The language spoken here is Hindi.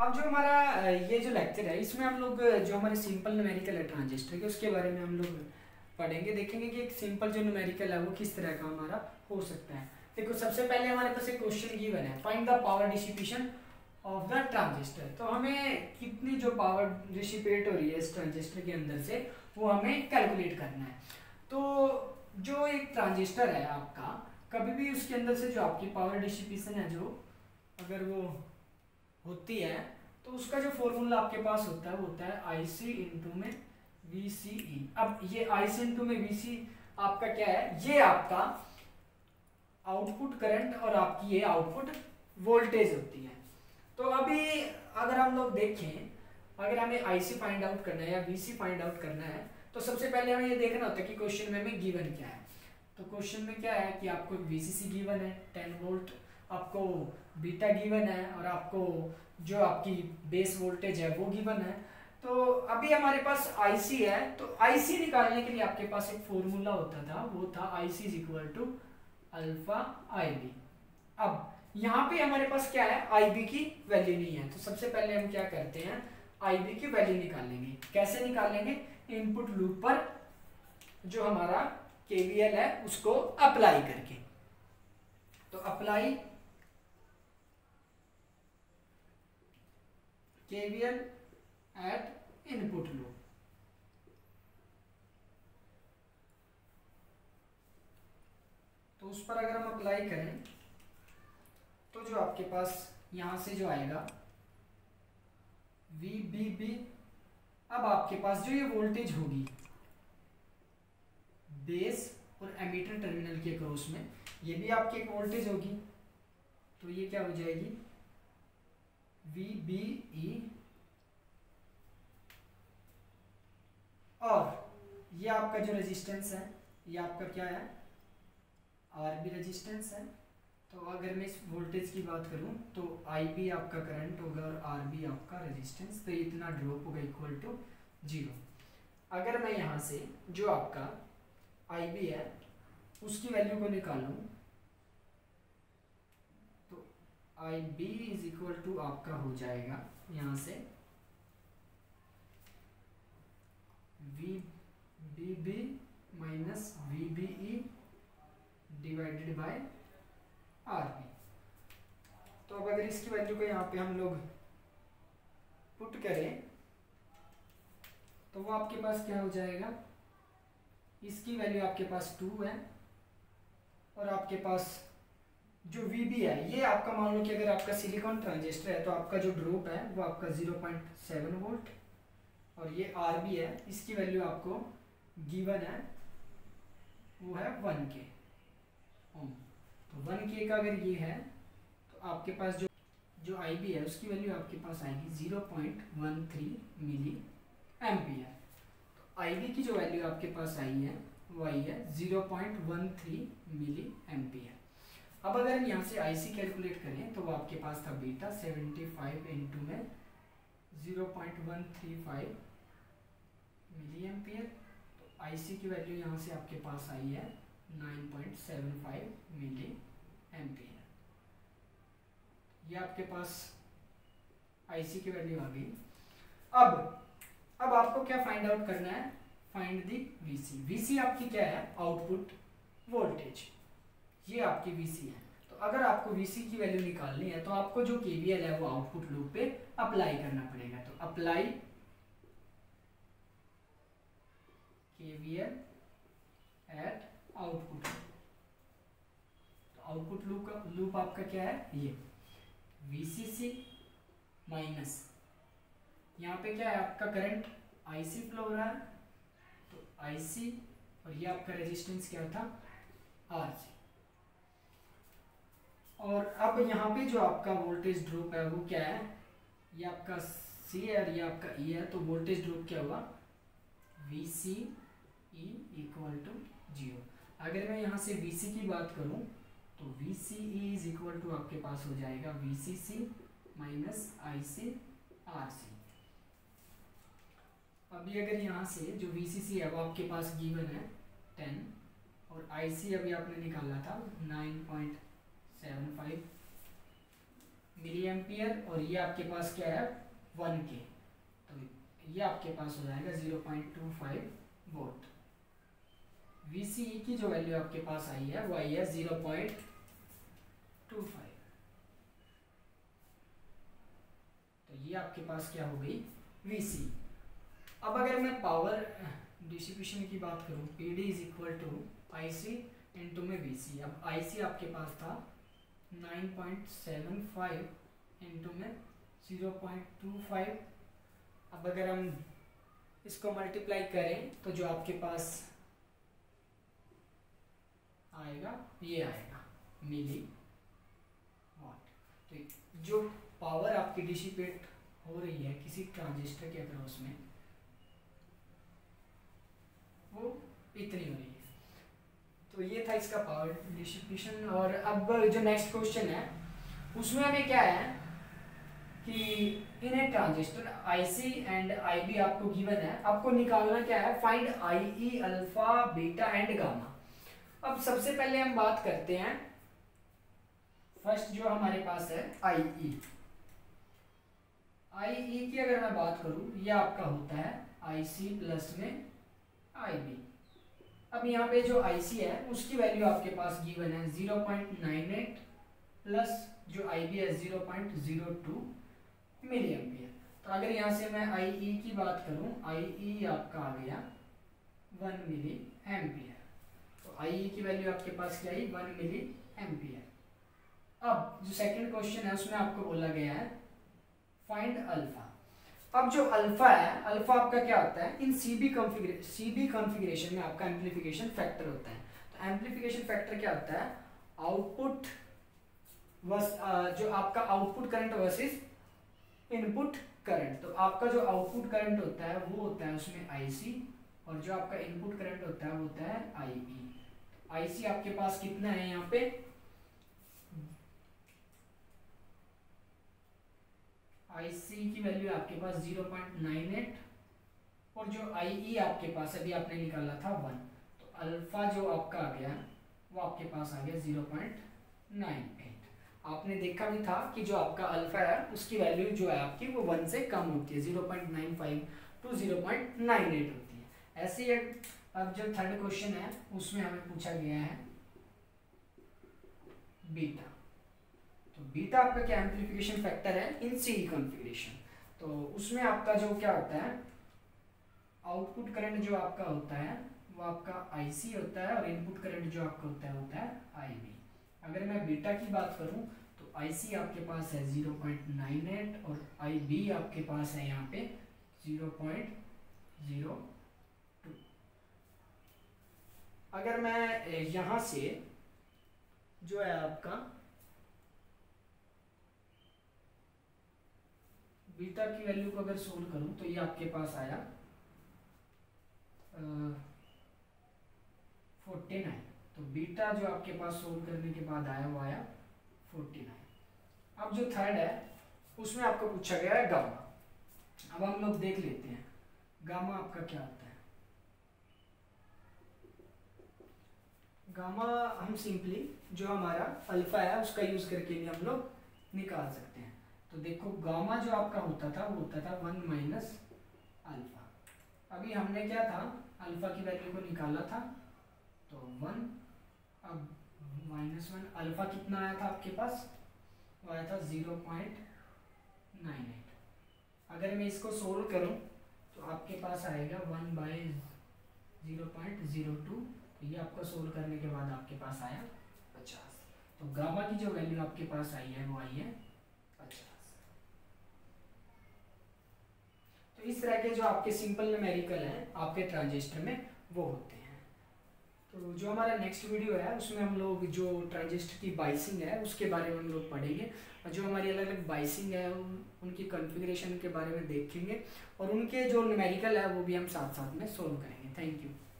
अब जो हमारा ये जो लेक्चर है इसमें हम लोग जो हमारे सिंपल न्यूमेरिकल है ट्रांजिस्टर के उसके बारे में हम लोग पढ़ेंगे, देखेंगे कि एक सिंपल जो न्यूमेरिकल है वो किस तरह का हमारा हो सकता है। देखो सबसे पहले हमारे पास एक क्वेश्चन गिवन है, find the power dissipation of the transistor. तो हमें कितनी जो पावर डिसिपेट हो रही है इस ट्रांजिस्टर के अंदर से वो हमें कैलकुलेट करना है। तो जो एक ट्रांजिस्टर है आपका, कभी भी उसके अंदर से जो आपकी पावर डिसिपेशन है जो अगर वो होती है तो उसका जो फॉर्मूला आपके पास होता है वो होता है आई सी इंटू में वी सी ई। अब ये आई सी इंटू में वी सी आपका क्या है, ये आपका आउटपुट करंट और आपकी ये आउटपुट वोल्टेज होती है। तो अभी अगर हम लोग देखें, अगर हमें आई सी फाइंड आउट करना है या वी सी फाइंड आउट करना है तो सबसे पहले हमें ये देखना होता है कि क्वेश्चन में हमें गिवन क्या है। तो क्वेश्चन में क्या है कि आपको वीसीसी गिवन है 10 वोल्ट, आपको बीटा गिवन है और आपको जो आपकी बेस वोल्टेज है वो गिवन है। तो अभी हमारे पास आईसी है, तो आईसी निकालने के लिए आपके पास एक फॉर्मूला होता था, वो था IC is equal to alpha I B. अब यहाँ पे हमारे पास क्या है, आई बी की वैल्यू नहीं है, तो सबसे पहले हम क्या करते हैं, आई बी की वैल्यू निकालेंगे। कैसे निकालेंगे, इनपुट लूप पर जो हमारा केवीएल है उसको अप्लाई करके। तो apply KVL at input loop. तो उस पर अगर हम अप्लाई करें तो जो आपके पास यहां से जो आएगा वी बी बी। अब आपके पास जो ये वोल्टेज होगी बेस और एमीटर टर्मिनल के क्रॉस में, ये भी आपकी एक वोल्टेज होगी, तो ये क्या हो जाएगी वी बी ई। और ये आपका जो रेजिस्टेंस है ये आपका क्या है, आर बी रेजिस्टेंस है। तो अगर मैं इस वोल्टेज की बात करूं तो आई बी आपका करंट होगा और आर बी आपका रेजिस्टेंस, तो इतना ड्रॉप होगा इक्वल टू 0। अगर मैं यहाँ से जो आपका आई बी है उसकी वैल्यू को निकालूं तो I B is equal to आपका हो जाएगा यहाँ से V B B minus V B E divided by R B. तो अब अगर इसकी वैल्यू को यहाँ पे हम लोग पुट करें तो वो आपके पास क्या हो जाएगा, इसकी वैल्यू आपके पास 2 है और आपके पास जो VB है ये आपका, मान लो कि अगर आपका सिलिकॉन ट्रांजिस्टर है तो आपका जो ड्रॉप है वो आपका 0.7 वोल्ट और ये RB है, इसकी वैल्यू आपको गिवन है वो है 1K ओम। तो 1K का अगर ये है तो आपके पास जो IB है उसकी वैल्यू आपके पास आएगी 0.13 मिली एम्पियर। तो IB की जो वैल्यू आपके पास आई है वो आई है 0.13 मिली एम्पियर। अब अगर हम यहाँ से IC कैलकुलेट करें तो वो आपके पास था बीटा 75 इंटू में 0.135 मिली एम्पियर। तो IC की वैल्यू यहाँ से आपके पास आई है 9.75 मिली एम्पियर। ये आपके पास IC की वैल्यू आ गई। अब आपको क्या फाइंड आउट करना है, फाइंड दी VC। VC आपकी क्या है, आउटपुट वोल्टेज, ये आपकी VC है। तो अगर आपको VC की वैल्यू निकालनी है तो आपको जो KVL है वो आउटपुट लूप पे अप्लाई करना पड़ेगा। तो अप्लाई KVL एट आउटपुट। तो आउटपुट लूप आपका क्या है, ये VCC माइनस यहाँ पे क्या है आपका करंट IC फ्लो हो रहा है, तो IC और ये आपका रेजिस्टेंस क्या था RC। और अब यहाँ पे जो आपका वोल्टेज ड्रॉप है वो क्या है, ये आपका C है और ये आपका E है, तो वोल्टेज ड्रॉप क्या होगा VCE इक्वल टू 0। अगर मैं यहाँ से VC की बात करूँ तो VCE इज इक्वल टू आपके पास हो जाएगा VCC माइनस IC RC। अभी अगर यहाँ से जो VCC है वो आपके पास गिवन है 10 और IC अभी आपने निकाला था 9.75 मिली एम्पियर, और ये आपके पास क्या है 1K, तो ये आपके पास हो जाएगा 0.25 वोल्ट। VCE की जो वैल्यू आपके पास आई है वो आई है 0.25, तो ये आपके पास क्या हो गई VCE। अब अगर मैं पावर डिस्ट्रीब्यूशन की बात करूं, PD is equal to IC into में VC। अब IC आपके पास था 9.75 इंटू में 0.25। अब अगर हम इसको मल्टीप्लाई करें तो जो आपके पास आएगा ये आएगा मिली वाट। तो जो पावर आपकी डिसिपेट हो रही है किसी ट्रांजिस्टर के अक्रॉस में वो इतनी हो रही है। तो ये था इसका पावर डिस्ट्रीब्यूशन। और अब जो नेक्स्ट क्वेश्चन है उसमें हमें क्या है कि in a transistor IC and IB आपको गिवन है, आपको निकालना क्या है, find IE alpha beta and gamma. अब सबसे पहले हम बात करते हैं फर्स्ट जो हमारे पास है IE की अगर मैं बात करूं ये आपका होता है IC प्लस में IB। अब यहाँ पे जो IC है उसकी वैल्यू आपके पास गिवन है 0.98 प्लस जो IB है 0.02 मिली एम्पियर। तो अगर यहाँ से मैं IE की बात करूं, IE आपका आ गया 1 मिली एम्पियर। तो IE की वैल्यू आपके पास क्या आई 1 मिली एम्पियर। अब जो सेकंड क्वेश्चन है उसमें आपको बोला गया है फाइंड अल्फा। अब जो अल्फा है, अल्फा आपका क्या होता है, इन CB कॉन्फ़िगरेशन में आपका एम्प्लीफिकेशन फैक्टर होता है। तो एम्प्लीफिकेशन फैक्टर क्या होता है, आउटपुट जो आपका output current versus input current. तो आपका जो आउटपुट करंट होता है वो होता है उसमें IC, और जो आपका इनपुट करंट होता है वो होता है IE। IC आपके पास कितना है यहाँ पे, IC की वैल्यू आपके पास 0.98, और जो IE आपके पास अभी आपने निकाला था 1। तो अल्फा जो आपका आ गया वो आपके पास आ गया 0.98। आपने देखा भी था कि जो आपका अल्फा है उसकी वैल्यू जो है आपकी वो 1 से कम होती है, 0.95 टू 0.98 होती है। ऐसे ही अब जो थर्ड क्वेश्चन है उसमें हमें पूछा गया है बीटा। तो बीटा आपका क्या एम्प्लीफिकेशन फैक्टर है इन CE कॉन्फ़िगरेशन। तो उसमें आपका जो क्या होता है, आउटपुट करंट जो आपका होता है वो आपका IC होता है, और इनपुट करंट जो आपका होता है IB। अगर मैं बीटा की बात करूं तो IC आपके पास है 0.98 और IB आपके पास है यहाँ पे 0.02। अगर मैं यहाँ से जो है आपका बीटा की वैल्यू को अगर सोल्व करूं तो ये आपके पास आया 49। तो बीटा जो आपके पास सोल्व करने के बाद आया वो आया 49। अब जो थर्ड है उसमें आपको पूछा गया है गामा। अब हम लोग देख लेते हैं गामा आपका क्या होता है। गामा हम सिंपली जो हमारा अल्फा है उसका यूज करके भी हम लोग निकाल सकते हैं। तो देखो गामा जो आपका होता था वो होता था 1 माइनस अल्फा। अभी हमने क्या था, अल्फा की वैल्यू को निकाला था तो 1, अब -1। अल्फा कितना आया था आपके पास, वो आया था 0.98। अगर मैं इसको सोल्व करूं तो आपके पास आएगा 1/0.02। तो ये आपको सोल्व करने के बाद आपके पास आया 50। तो गामा की जो वैल्यू आपके पास आई है वो आई है 50। तो इस तरह के जो आपके सिंपल न्यूमेरिकल हैं आपके ट्रांजिस्टर में वो होते हैं। तो जो हमारा नेक्स्ट वीडियो है उसमें हम लोग जो ट्रांजिस्टर की बाइसिंग है उसके बारे में हम लोग पढ़ेंगे, और जो हमारी अलग अलग बाइसिंग है उनकी कॉन्फ़िगरेशन के बारे में देखेंगे, और उनके जो न्यूमेरिकल है वो भी हम साथ साथ में सोल्व करेंगे। Thank you.